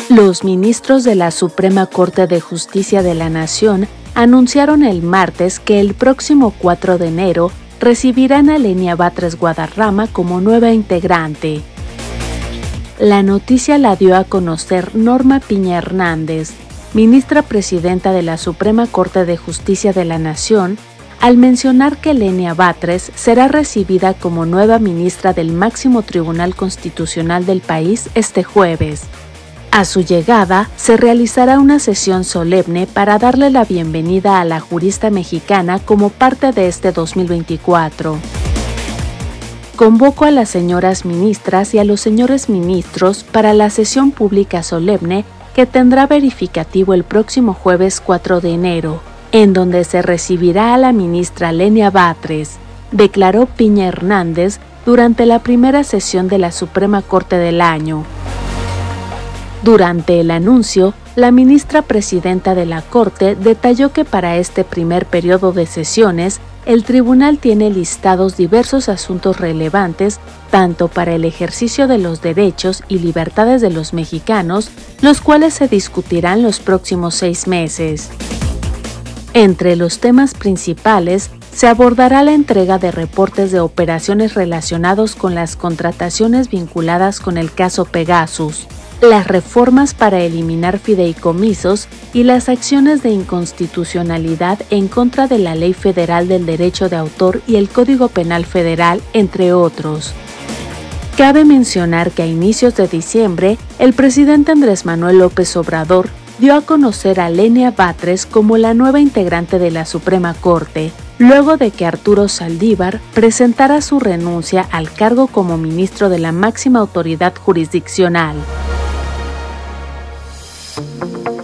Los ministros de la Suprema Corte de Justicia de la Nación anunciaron el martes que el próximo 4 de enero recibirán a Lenia Batres Guadarrama como nueva integrante. La noticia la dio a conocer Norma Piña Hernández, ministra presidenta de la Suprema Corte de Justicia de la Nación, al mencionar que Lenia Batres será recibida como nueva ministra del máximo Tribunal Constitucional del país este jueves. A su llegada, se realizará una sesión solemne para darle la bienvenida a la jurista mexicana como parte de este 2024. Convoco a las señoras ministras y a los señores ministros para la sesión pública solemne que tendrá verificativo el próximo jueves 4 de enero, en donde se recibirá a la ministra Lenia Batres, declaró Piña Hernández durante la primera sesión de la Suprema Corte del año. Durante el anuncio, la ministra presidenta de la Corte detalló que para este primer periodo de sesiones, el tribunal tiene listados diversos asuntos relevantes tanto para el ejercicio de los derechos y libertades de los mexicanos, los cuales se discutirán los próximos 6 meses. Entre los temas principales, se abordará la entrega de reportes de operaciones relacionados con las contrataciones vinculadas con el caso Pegasus, las reformas para eliminar fideicomisos y las acciones de inconstitucionalidad en contra de la Ley Federal del Derecho de Autor y el Código Penal Federal, entre otros. Cabe mencionar que a inicios de diciembre, el presidente Andrés Manuel López Obrador dio a conocer a Lenia Batres como la nueva integrante de la Suprema Corte, luego de que Arturo Saldívar presentara su renuncia al cargo como ministro de la máxima autoridad jurisdiccional.